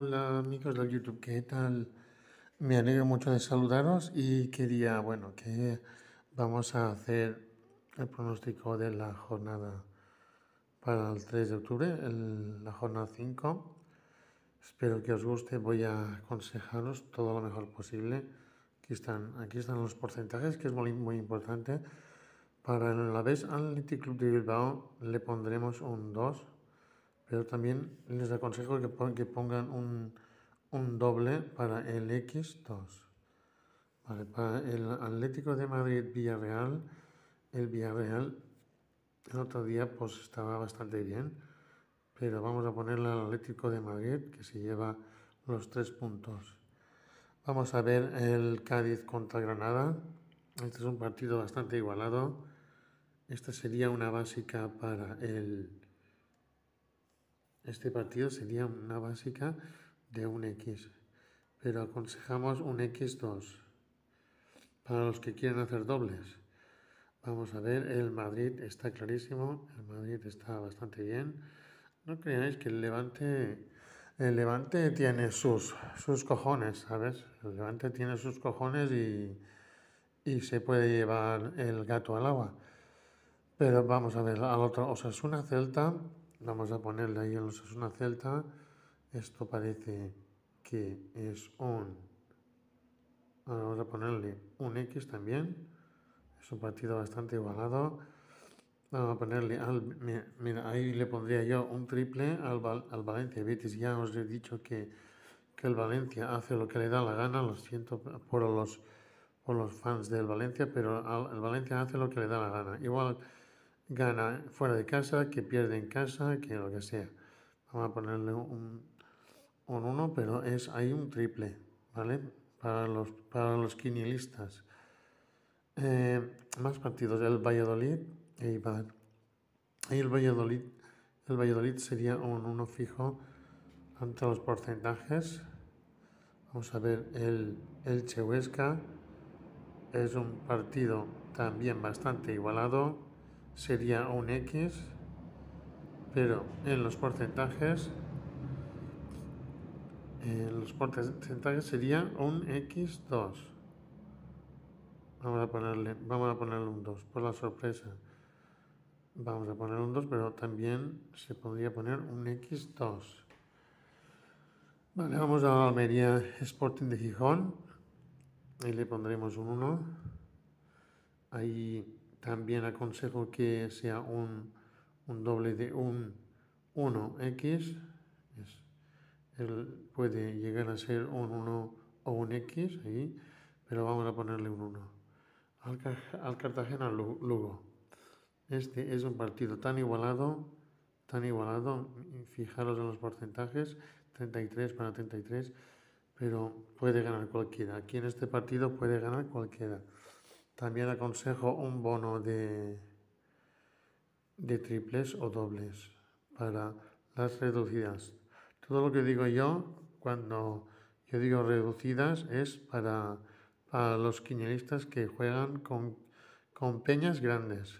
Hola amigos del YouTube, ¿qué tal? Me alegro mucho de saludaros y quería, bueno, que vamos a hacer el pronóstico de la jornada para el 3 de octubre, la jornada 5. Espero que os guste, voy a aconsejaros todo lo mejor posible. Aquí están los porcentajes, que es muy importante. Para el Alavés Athletic Club de Bilbao le pondremos un 2, pero también les aconsejo que pongan un doble para el X2. Vale, para el Atlético de Madrid-Villarreal, el Villarreal el otro día pues estaba bastante bien, pero vamos a ponerle al Atlético de Madrid que se lleva los 3 puntos. Vamos a ver el Cádiz contra Granada. Este es un partido bastante igualado. Esta sería una básica para este partido sería una básica de un X, pero aconsejamos un X2 para los que quieren hacer dobles. Vamos a ver, el Madrid está clarísimo, el Madrid está bastante bien. No creáis que el Levante tiene sus cojones, ¿sabes? El Levante tiene sus cojones y se puede llevar el gato al agua. Pero vamos a ver al otro, Osasuna Celta, vamos a ponerle ahí el Osasuna Celta. Esto parece que es vamos a ponerle un X también. Es un partido bastante igualado. Vamos a ponerle mira, ahí le pondría yo un triple al Valencia Betis. Ya os he dicho que el Valencia hace lo que le da la gana. Lo siento por los fans del Valencia, pero el Valencia hace lo que le da la gana. Igual gana fuera de casa, que pierde en casa, que lo que sea. Vamos a ponerle un 1, pero es ahí un triple, ¿vale? Para los quinielistas. Más partidos, el Valladolid e Eibar. Ahí el Valladolid sería un 1 fijo ante los porcentajes. Vamos a ver el Elche Huesca. Es un partido también bastante igualado. Sería un X, pero en los porcentajes sería un X2. Vamos a ponerle un 2 por la sorpresa. Vamos a poner un 2, pero también se podría poner un X2. Vale, vamos a Almería Sporting de Gijón. Ahí le pondremos un 1. Ahí también aconsejo que sea un doble de un 1X. Él puede llegar a ser un 1 o un X ahí, pero vamos a ponerle un 1. Al Cartagena Lugo. Este es un partido tan igualado, fijaros en los porcentajes, 33 para 33, pero puede ganar cualquiera. Aquí en este partido puede ganar cualquiera. También aconsejo un bono de triples o dobles para las reducidas. Todo lo que digo yo, cuando yo digo reducidas, es para los quinielistas que juegan con peñas grandes.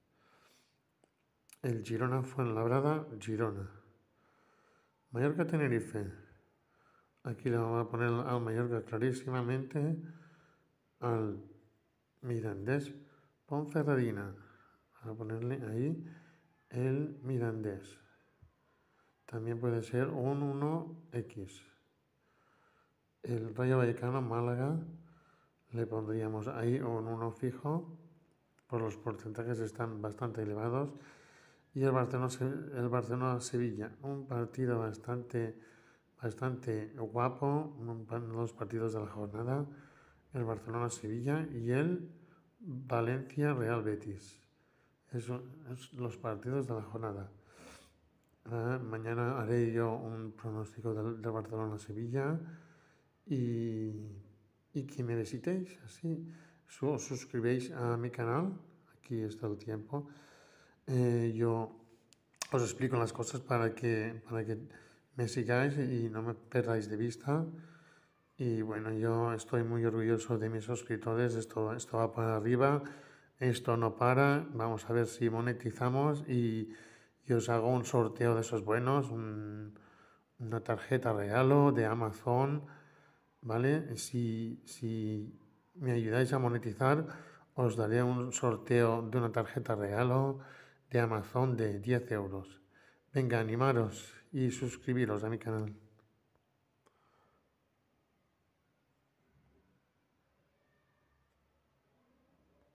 El Girona Fuenlabrada, Girona. Mallorca Tenerife. Aquí le vamos a poner al Mallorca clarísimamente. Al Mirandés Ponferradina. Vamos a ponerle ahí el Mirandés. También puede ser un 1X. El Rayo Vallecano Málaga. Le pondríamos ahí un 1 fijo. Por los porcentajes están bastante elevados. Y el Barcelona-Sevilla, un partido bastante guapo, uno de los partidos de la jornada, el Barcelona-Sevilla y el Valencia-Real Betis. Esos son los partidos de la jornada. Mañana haré yo un pronóstico del Barcelona-Sevilla y que me visitéis, así os suscribéis a mi canal, aquí está el tiempo. Yo os explico las cosas para que me sigáis y no me perdáis de vista. Y bueno, yo estoy muy orgulloso de mis suscriptores. Esto va para arriba, esto no para. Vamos a ver si monetizamos y os hago un sorteo de esos buenos, un una tarjeta regalo de Amazon, ¿vale? Si me ayudáis a monetizar, os daré un sorteo de una tarjeta regalo de Amazon de 10 euros. Venga, animaros y suscribiros a mi canal.